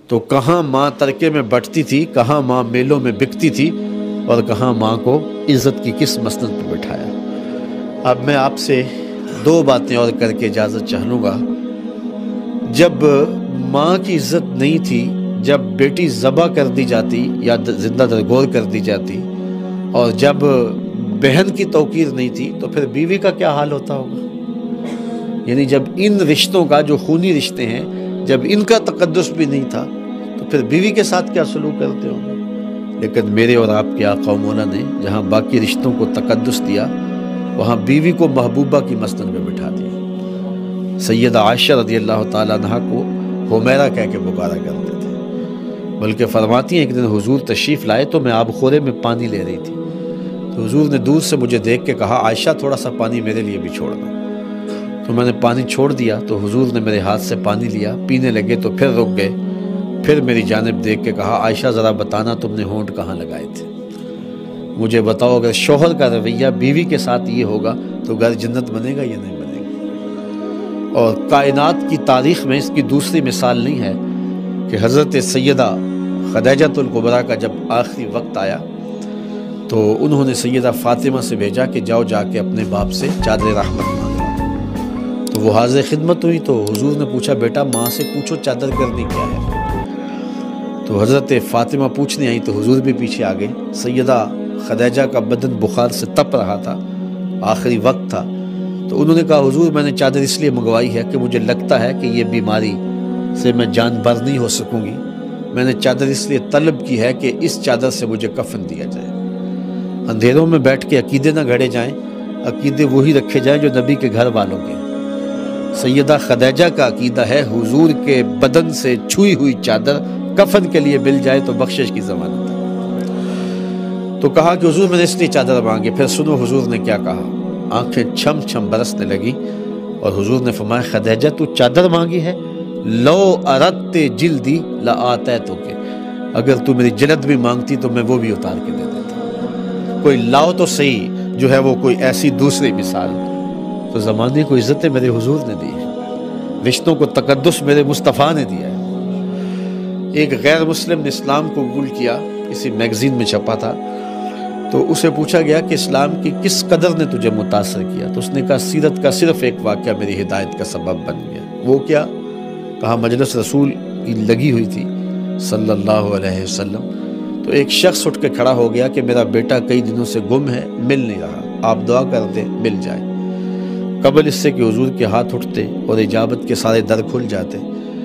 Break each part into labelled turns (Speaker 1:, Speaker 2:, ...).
Speaker 1: تو کہاں ماں ترکے میں بٹتی تھی، کہاں ماں میلوں میں بکتی تھی، اور کہاں ماں کو عزت کی کس مسند پہ بٹھایا۔ اب میں آپ سے دو باتیں اور کر کے اجازت چاہ لوں گا۔ جب ماں کی عزت نہیں تھی، جب بیٹی ذبح کر دی جاتی یا زندہ درگور کر دی جاتی، اور جب بہن کی توقیر نہیں تھی، تو پھر بیوی کا کیا حال ہوتا ہوگا؟ یعنی جب ان رشتوں کا، جو خونی رشتے ہیں، جب ان کا تقدس بھی نہیں تھا، تو پھر بیوی کے ساتھ کیا سلوک کرتے ہوں گے؟ لیکن میرے اور آپ کے آقا و مولا نے جہاں باقی رشتوں کو تقدس دیا، وہاں بیوی کو محبوبہ کی مسند میں بٹھا دیا۔ سیدہ عائشہ رضی اللہ تعالیٰ عنہ کو حمیرہ کہہ کے پکارا کرتے تھے، بلکہ فرماتی ہیں ایک دن حضور تشریف لائے تو میں آب خورے میں پانی لے رہی تھی، تو حضور نے دور سے مجھے دیکھ کے کہا، عائشہ تھوڑا سا پانی میرے لیے بھی چھوڑنا۔ تو میں نے پانی چھوڑ دیا، تو حضور نے میرے ہاتھ سے پانی لیا، پینے لگے تو پھر رک گئے، پھر میری جانب دیکھ کے کہا، عائشہ ذرا بتانا تم نے ہونٹ کہاں لگائے تھے؟ مجھے بتاؤ، اگر شوہر کا رویہ بیوی کے ساتھ یہ ہوگا تو گھر جنت بنے گا یا نہیں بنے گا؟ اور کائنات کی تاریخ میں اس کی دوسری مثال نہیں ہے کہ حضرت سیدہ خدیجہ الکبریٰ کا جب آخری وقت آیا تو انہوں نے سیدہ فاطمہ سے بھیجا کہ جاؤ جا کے اپنے باپ سے چادر رحمت مانگو۔ تو وہ حاضر خدمت ہوئی، تو حضور نے پوچھا، بیٹا ماں سے پوچھو چادر کرنی کیا ہے۔ تو حضرت فاطمہ پوچھنے آئی تو حضور بھی پیچھے آ گئے۔ سیدہ خدیجہ کا بدن بخار سے تپ رہا تھا، آخری وقت تھا، تو انہوں نے کہا، حضور میں نے چادر اس لیے منگوائی ہے کہ مجھے لگتا ہے کہ یہ بیماری سے میں جان بر نہیں ہو سکوں گی، میں نے چادر اس لیے طلب کی ہے کہ اس چادر سے مجھے کفن دیا جائے۔ اندھیروں میں بیٹھ کے عقیدے نہ گھڑے جائیں، عقیدے وہی رکھے جائیں جو نبی کے گھر والوں کے۔ سیدہ خدیجہ کا عقیدہ ہے حضور کے بدن سے چھوئی ہوئی چادر کفن کے لیے مل جائے تو بخشش کی ضمانت ہے۔ تو کہا کہ حضور میں نے اس لیے چادر مانگی۔ پھر سنو حضور نے کیا کہا، آنکھیں چھم چھم برسنے لگی، اور حضور نے فرمایا، خدیجہ تو چادر مانگی ہے، لو اردت جلدی لآتیتک، اگر تو میری جلد بھی مانگتی تو میں وہ بھی اتار کے دے دیتا۔ کوئی لاؤ تو صحیح جو ہے وہ کوئی ایسی دوسری مثال۔ تو زمانے کو عزتیں میرے حضور نے دی ہے، رشتوں کو تقدس میرے مصطفیٰ نے دیا ہے۔ ایک غیر مسلم نے اسلام کو قبول کیا، کسی میگزین میں چھپا تھا، تو اسے پوچھا گیا کہ اسلام کی کس قدر نے تجھے متاثر کیا؟ تو اس نے کہا، سیرت کا صرف ایک واقعہ میری ہدایت کا سبب بن گیا۔ وہ کیا؟ کہا، مجلس رسول کی لگی ہوئی تھی صلی اللہ علیہ وسلم، تو ایک شخص اٹھ کے کھڑا ہو گیا کہ میرا بیٹا کئی دنوں سے گم ہے، مل نہیں رہا، آپ دعا کر دیں مل جائے۔ قبل اس سے کہ حضور کے ہاتھ اٹھتے اور اجابت کے سارے در کھل جاتے،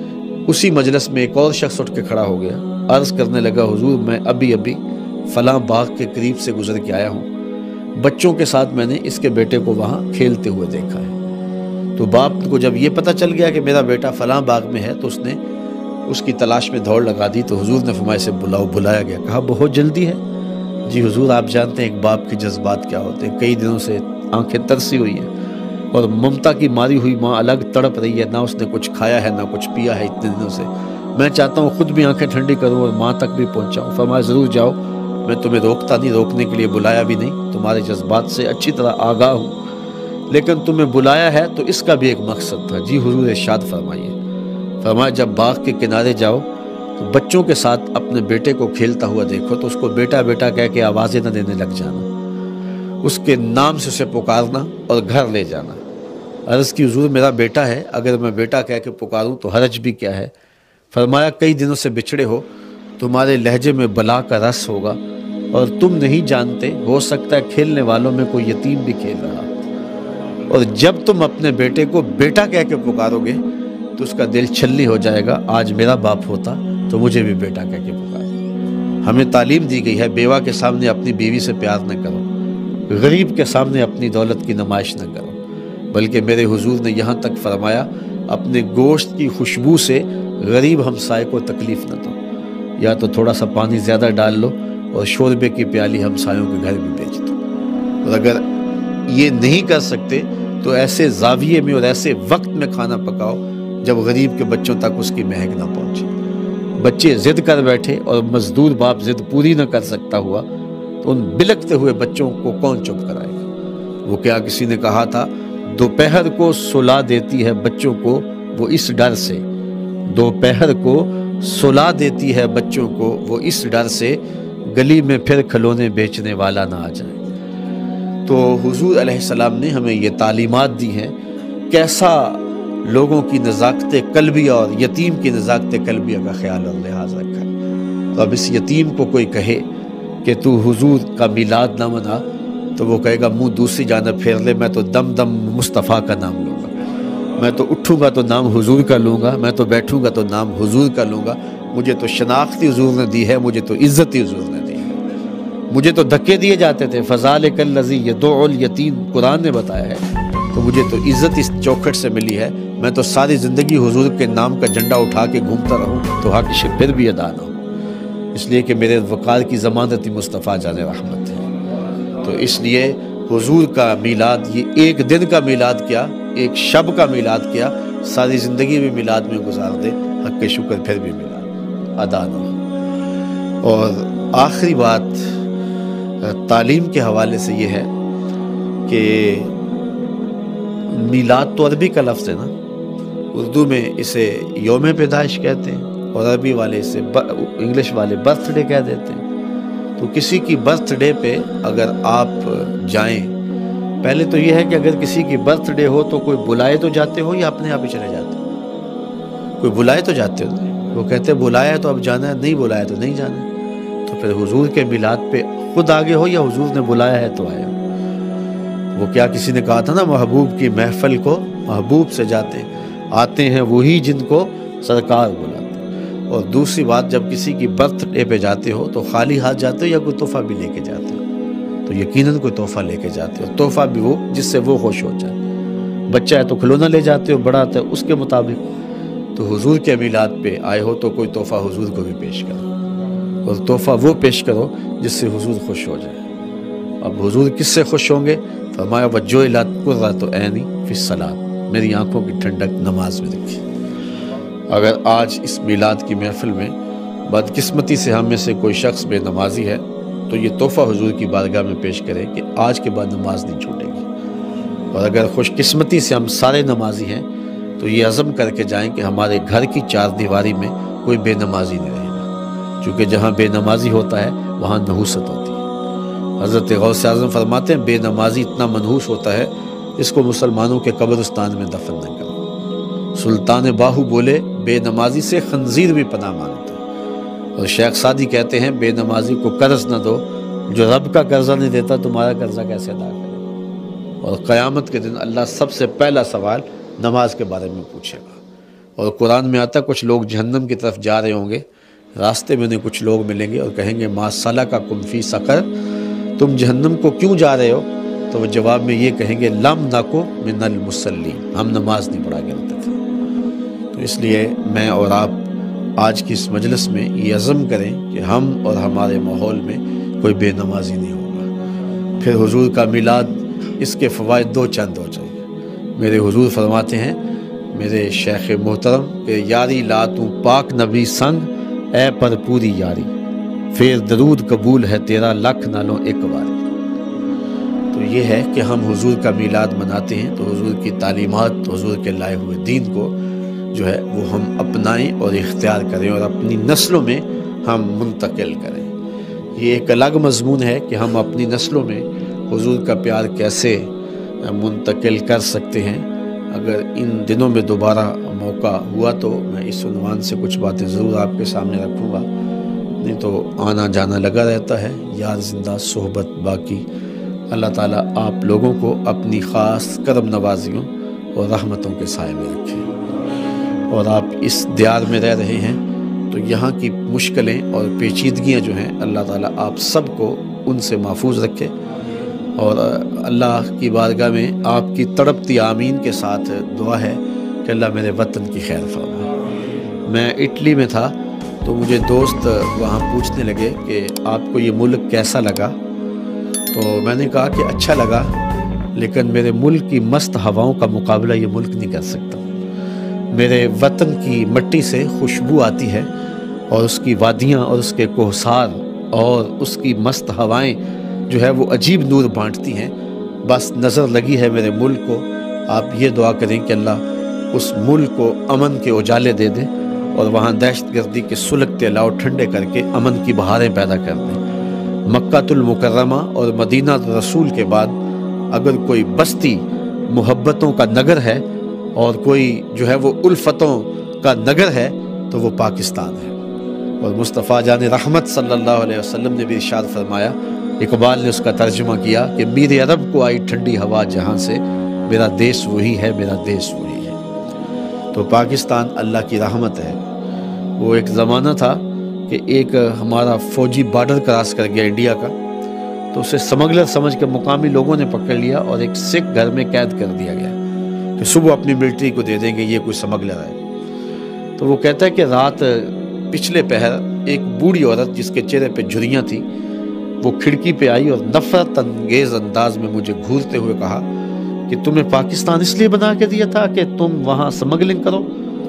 Speaker 1: اسی مجلس میں ایک اور شخص اٹھ کے کھڑا ہو گیا، عرض کرنے لگا، حضور میں ابھی فلاں باغ کے قریب سے گزر کے آیا ہوں، بچوں کے ساتھ میں نے اس کے بیٹے کو وہاں کھیلتے ہوئے دیکھا ہے۔ تو باپ کو جب یہ پتہ چل گیا کہ میرا بیٹا فلاں باغ میں ہے تو اس نے اس کی تلاش میں دوڑ لگا دی۔ تو حضور نے فرمایا، اسے بلایا گیا۔ کہا، بہت جلدی ہے؟ جی حضور، آپ جانتے ہیں ایک باپ کے جذبات کیا ہوتے ہیں، کئی دنوں سے آنکھیں ترسی ہوئی ہیں اور ممتا کی ماری ہوئی ماں الگ تڑپ رہی ہے، نہ اس نے کچھ کھایا ہے نہ کچھ پیا ہے اتنے دنوں سے، میں چاہتا ہوں خود بھی آنکھیں ٹھنڈی کروں اور ماں تک بھی پہنچاؤں۔ فرمایا، ضرور جاؤ، میں تمہیں روکتا نہیں، روکنے کے لیے بلایا بھی نہیں، تمہارے جذبات سے اچھی طرح آگاہ ہوں، لیکن تمہیں بلایا ہے تو اس کا بھی ایک مقصد تھا۔ جی حضور، ارشاد فرمائیے۔ فرمایا، جب باغ کے کنارے جاؤ تو بچوں کے ساتھ اپنے بیٹے کو کھیلتا ہوا دیکھو تو اس کو بیٹا بیٹا کہہ کے آوازیں نہ دینے لگ جانا، اس کے نام سے اسے پکارنا اور گھر لے جانا۔ عرض کی، حضور میرا بیٹا ہے، اگر میں بیٹا کہہ کے پکاروں تو حرج بھی کیا ہے؟ فرمایا، کئی دنوں سے بچھڑے ہو، تمہارے لہجے میں بلا کا رس ہوگا اور تم نہیں جانتے، ہو سکتا ہے کھیلنے والوں میں کوئی یتیم بھی کھیل رہا، اور جب تم اپنے بیٹے کو بیٹا کہہ کے پکارو گے تو اس کا دل چھلنی ہو جائے گا، آج میرا باپ ہوتا تو مجھے بھی بیٹا کہہ کے پکار۔ ہمیں تعلیم دی گئی ہے، بیوہ کے سامنے اپنی بیوی سے پیار نہ کرو، غریب کے سامنے اپنی دولت کی نمائش نہ کرو، بلکہ میرے حضور نے یہاں تک فرمایا، اپنے گوشت کی خوشبو سے غریب ہمسائے کو تکلیف نہ دو، یا تو تھوڑا سا پانی زیادہ ڈال لو اور شوربے کی پیالی ہمسایوں کے گھر بھی بیچ دو۔ اور اگر یہ نہیں کر سکتے تو ایسے زاویے میں اور ایسے وقت میں کھانا پکاؤ جب غریب کے بچوں تک اس کی مہک نہ پہنچے۔ بچے ضد کر بیٹھے اور مزدور باپ ضد پوری نہ کر سکتا ہوا تو ان بلکتے ہوئے بچوں کو کون چپ کرائے گا؟ وہ کیا کسی نے کہا تھا، دوپہر کو سلا دیتی ہے بچوں کو وہ اس ڈر سے، دوپہر کو सुला देती है बच्चों को वो इस डर से गली में फिर खिलौने बेचने वाला ना आ जाए। तो हुजूर अलैहिस्सलाम ने हमें ये तालीमात दी हैं, कैसा लोगों की नज़ाकत कल्बिया और यतीम की नज़ाकत कल्बिया का ख्याल और लिहाज रखा है। तो अब इस यतीम को कोई कहे कि तू हुजूर का मिलाद ना मना, तो वो कहेगा मुंह दूसरी जानब फेर ले, मैं तो दम दम मुस्तफ़ा का नाम लूँगा, मैं तो उठूँगा तो नाम हुजूर का लूँगा, मैं तो बैठूँगा तो नाम हुजूर का लूँगा, मुझे तो शनाख्त हुजूर ने दी है, मुझे तो इज़्ज़त हुजूर ने दी है। मुझे तो धक्के दिए जाते थे, फ़ज़ालिकल लज़ी यदउल यतीम, कुरान ने बताया है। तो मुझे तो इज़्ज़त इस चौखट से मिली है, मैं तो सारी ज़िंदगी हुजूर के नाम का झंडा उठा के घूमता रहूँ तो हक़ फिर भी अदा ना हो, इसलिए कि मेरे वक़ार की ज़मानत ही मुस्तफ़ा जाने रहमत है। तो इसलिए हुजूर का मीलाद, ये एक दिन का मीलाद क्या, एक शब का मीलाद क्या, सारी ज़िंदगी भी मीलाद में गुजार दे, हक़ शुक्र फिर भी मीलाद अदा ना हो। और आखिरी बात तालीम के हवाले से ये है कि मीलाद तो अरबी का लफ्ज़ है ना, उर्दू में इसे यौम पैदाइश कहते हैं और अरबी वाले इसे इंग्लिश वाले बर्थडे कह देते हैं। तो किसी की बर्थडे पे अगर आप जाएं, पहले तो ये है कि अगर किसी की बर्थडे हो तो कोई बुलाए तो जाते हो या अपने आप ही चले जाते हो? कोई बुलाए तो जाते हो, वो कहते हैं बुलाया तो अब जाना है, नहीं बुलाया तो नहीं जाना। तो फिर हुजूर के मिलाद पे खुद आगे हो या हुजूर ने बुलाया है तो आए हो। वो क्या किसी ने कहा था ना, महबूब की महफिल को महबूब से जाते आते हैं वही जिनको सरकार बुलाते। और दूसरी बात, जब किसी की बर्थडे पे जाते हो तो खाली हाथ जाते हो या कोई तोहफा भी लेके जाते हो? तो यकीनन कोई तोहफा लेके जाते हो, तोहफा भी वो जिससे वो खुश हो जाए। बच्चा है तो खिलौना ले जाते हो, बड़ा है उसके मुताबिक। तो हुजूर के मिलाद पे आए हो तो कोई तोहफा हुजूर को भी पेश करो, और तोहफा वो पेश करो जिससे हुजूर खुश हो जाए। अब हुजूर किससे खुश होंगे? फरमाया वज्जुइलत कुर्रतु ऐनी फिस्सलात, मेरी आंखों की ठंडक नमाज में रखी। अगर आज इस मिलाद की महफिल में बदकिस्मती से हम में से कोई शख्स बेनमाजी है तो ये तोहफ़ा हुजूर की बारगाह में पेश करें कि आज के बाद नमाज नहीं छूटेगी। और अगर खुशकिस्मती से हम सारे नमाजी हैं तो ये अज़म करके जाएं कि हमारे घर की चार दीवारी में कोई बेनमाजी नहीं रहेगा, क्योंकि जहाँ बेनमाजी होता है वहाँ नहूसत होती है। हज़रत गौस आज़म फरमाते हैं बेनमाजी इतना मनहूस होता है इसको मुसलमानों के कब्रिस्तान में दफन न करो। सुल्तान बाहू बोले बेनमाजी से खंजीर भी पनाह मांगता है। और शेख सादी कहते हैं बेनमाजी को कर्ज न दो, जो रब का कर्जा नहीं देता तुम्हारा कर्जा कैसे अदा करेगा। और क़यामत के दिन अल्लाह सबसे पहला सवाल नमाज के बारे में पूछेगा। और कुरान में आता कुछ लोग जहन्नम की तरफ जा रहे होंगे, रास्ते में उन्हें कुछ लोग मिलेंगे और कहेंगे मा सलकाकुम फी सक़र, तुम जहन्नम को क्यों जा रहे हो? तो वो जवाब में ये कहेंगे लम नकु मिनल मुसल्लीन, हम नमाज नहीं पढ़ा करते थे। तो इसलिए मैं और आप आज की इस मजलिस में ये अज़म करें कि हम और हमारे माहौल में कोई बेनमाजी नहीं होगा। फिर हुजूर का मिलाद, इसके फ़वाइद दो चंद हो जाएंगे। मेरे हुजूर फरमाते हैं, मेरे शेख मोहतरम कि यारी ला तू पाक नबी संग ए पर पूरी यारी, फिर दरूद कबूल है तेरा लख नालों एक बारी। तो ये है कि हम हुजूर का मिलाद मनाते हैं तो हुजूर की तालीमात, हुजूर के लाए हुए दीन को जो है वो हम अपनाएं और इख्तियार करें और अपनी नस्लों में हम मुंतकिल करें। ये एक अलग मजमून है कि हम अपनी नस्लों में हुजूर का प्यार कैसे मुंतकिल कर सकते हैं। अगर इन दिनों में दोबारा मौका हुआ तो मैं इस उन्वान से कुछ बातें ज़रूर आपके सामने रखूँगा, नहीं तो आना जाना लगा रहता है, यार जिंदा सोहबत बाकी। अल्लाह ताला आप लोगों को अपनी ख़ास करम नवाजियों और रहमतों के साए में रखें। और आप इस दियार में रह रहे हैं तो यहाँ की मुश्किलें और पेचीदगियाँ जो हैं अल्लाह ताला आप सबको उनसे महफूज रखे। और अल्लाह की बारगाह में आपकी तड़पती आमीन के साथ दुआ है कि अल्लाह मेरे वतन की खैर फरमाए। मैं इटली में था तो मुझे दोस्त वहाँ पूछने लगे कि आपको ये मुल्क कैसा लगा। तो मैंने कहा कि अच्छा लगा, लेकिन मेरे मुल्क की मस्त हवाओं का मुकाबला ये मुल्क नहीं कर सकता। मेरे वतन की मिट्टी से खुशबू आती है और उसकी वादियाँ और उसके कोहसार और उसकी मस्त हवाएं जो है वो अजीब नूर बांटती हैं। बस नज़र लगी है मेरे मुल्क को। आप ये दुआ करें कि अल्लाह उस मुल्क को अमन के उजाले दे दे اور وہاں دہشت گردی کے سلگتے الاؤ ٹھنڈے کر کے امن کی بہاریں پیدا کر دیں۔ مکہ المکرمہ اور مدینہ رسول کے بعد اگر کوئی بستی محبتوں کا نگر ہے اور کوئی جو ہے وہ الفتوں کا نگر ہے تو وہ پاکستان ہے۔ اور مصطفیٰ جان رحمت صلی اللہ علیہ وسلم نے بھی ارشاد فرمایا، اقبال نے اس کا ترجمہ کیا کہ میرے عرب کو آئی ٹھنڈی ہوا جہاں سے، میرا دیش وہی ہے، میرا دیش وہی ہے۔ تو پاکستان اللہ کی رحمت ہے۔ وہ ایک زمانہ تھا کہ ایک ہمارا فوجی بارڈر کراس کر گیا انڈیا کا، تو اسے سمگلر سمجھ کے مقامی لوگوں نے پکڑ لیا اور ایک سکھ گھر میں قید کر دیا گیا کہ صبح اپنی ملٹری کو دے دیں گے، یہ کوئی سمگلر ہے۔ تو وہ کہتا ہے کہ رات پچھلے پہر ایک بوڑھی عورت جس کے چہرے پہ جھریاں تھیں وہ کھڑکی پہ آئی اور نفرت انگیز انداز میں مجھے گھورتے ہوئے کہا کہ تمہیں پاکستان اس لیے بنا کے دیا تھا کہ تم وہاں سمگلنگ کرو؟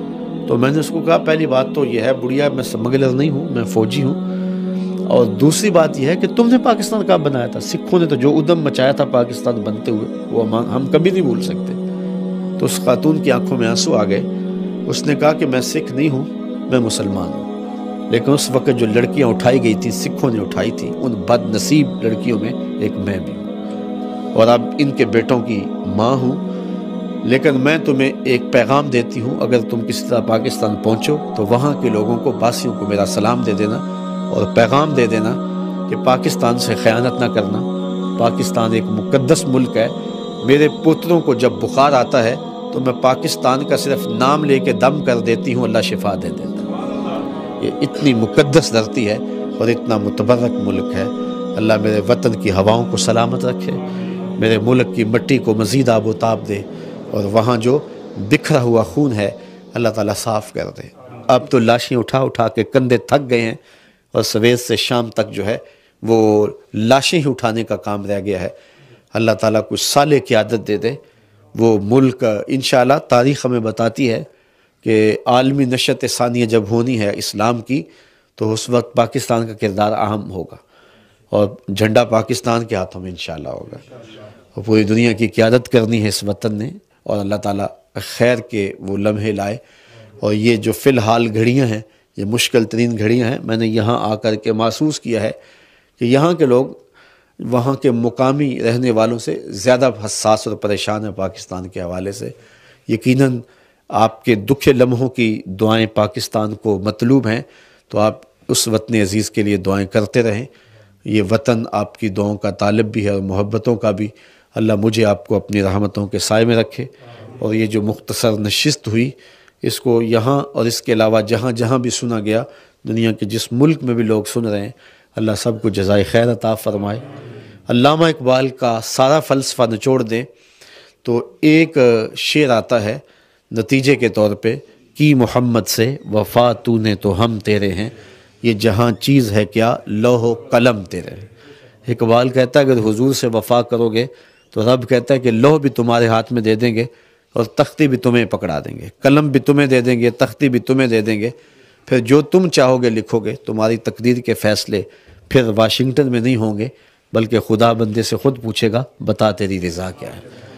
Speaker 1: تو میں نے اس کو کہا پہلی بات تو یہ ہے بڑھیا، میں سمگلر نہیں ہوں، میں فوجی ہوں، اور دوسری بات یہ ہے کہ تم نے پاکستان کہاں بنایا تھا؟ سکھوں نے تو جو ادم مچایا تھا پاکستان بنتے ہوئے وہ ہم کبھی نہیں بھول سکتے۔ تو اس خاتون کی آنکھوں میں آنسو آ گئے۔ اس نے کہا کہ میں سکھ نہیں ہوں، میں مسلمان ہوں، لیکن اس وقت جو لڑکیاں اٹھائی گئی تھیں سکھوں نے اٹھائی تھیں، ان بد نصیب لڑکیوں میں ایک میں بھی ہوں، اور اب ان کے بیٹوں کی ماں ہوں۔ لیکن میں تمہیں ایک پیغام دیتی ہوں، اگر تم کسی طرح پاکستان پہنچو تو وہاں کے لوگوں کو، باسیوں کو میرا سلام دے دینا اور پیغام دے دینا کہ پاکستان سے خیانت نہ کرنا، پاکستان ایک مقدس ملک ہے۔ میرے پوتروں کو جب بخار آتا ہے تو میں پاکستان کا صرف نام لے کے دم کر دیتی ہوں، اللہ شفا دے دیتا ہے۔ یہ اتنی مقدس دھرتی ہے اور اتنا متبرک ملک ہے۔ اللہ میرے وطن کی ہواؤں کو سلامت رکھے، میرے ملک کی مٹی کو مزید آب و تاب دے، اور وہاں جو بکھرا ہوا خون ہے اللہ تعالیٰ صاف کر دے۔ اب تو لاشیں اٹھا اٹھا کے کندھے تھک گئے ہیں اور سویر سے شام تک جو ہے وہ لاشیں ہی اٹھانے کا کام رہ گیا ہے۔ اللہ تعالیٰ کچھ صالح کی عادت دے دے، وہ ملک انشاءاللہ تاریخ ہمیں بتاتی ہے کہ عالمی نشت ثانیہ جب ہونی ہے اسلام کی تو اس وقت پاکستان کا کردار اہم ہوگا اور جھنڈا پاکستان کے ہاتھوں میں انشاءاللہ ہوگا، اور پوری دنیا کی قیادت کرنی ہے اس وطن نے، اور اللہ تعالیٰ خیر کے وہ لمحے لائے۔ اور یہ جو فی الحال گھڑیاں ہیں، یہ مشکل ترین گھڑیاں ہیں۔ میں نے یہاں آ کر کے محسوس کیا ہے کہ یہاں کے لوگ وہاں کے مقامی رہنے والوں سے زیادہ حساس اور پریشان ہیں پاکستان کے حوالے سے۔ یقیناً آپ کے دکھے لمحوں کی دعائیں پاکستان کو مطلوب ہیں، تو آپ اس وطن عزیز کے لیے دعائیں کرتے رہیں۔ یہ وطن آپ کی دعاؤں کا طالب بھی ہے اور محبتوں کا بھی۔ اللہ مجھے آپ کو اپنی رحمتوں کے سائے میں رکھے، اور یہ جو مختصر نشست ہوئی اس کو یہاں اور اس کے علاوہ جہاں جہاں بھی سنا گیا، دنیا کے جس ملک میں بھی لوگ سن رہے ہیں، اللہ سب کو جزائے خیر عطا فرمائے۔ علامہ اقبال کا سارا فلسفہ نچوڑ دیں تو ایک شعر آتا ہے نتیجے کے طور پہ، کی محمد سے وفا تو نے تو ہم تیرے ہیں، یہ جہاں چیز ہے کیا لوح و قلم تیرے ہیں۔ اقبال کہتا ہے اگر حضور سے وفا کرو گے تو رب کہتا ہے کہ لوح بھی تمہارے ہاتھ میں دے دیں گے اور تختی بھی تمہیں پکڑا دیں گے، قلم بھی تمہیں دے دیں گے، تختی بھی تمہیں دے دیں گے، پھر جو تم چاہو گے لکھو گے۔ تمہاری تقدیر کے فیصلے پھر واشنگٹن میں نہیں ہوں گے، بلکہ خدا بندے سے خود پوچھے گا بتا تیری رضا کیا ہے۔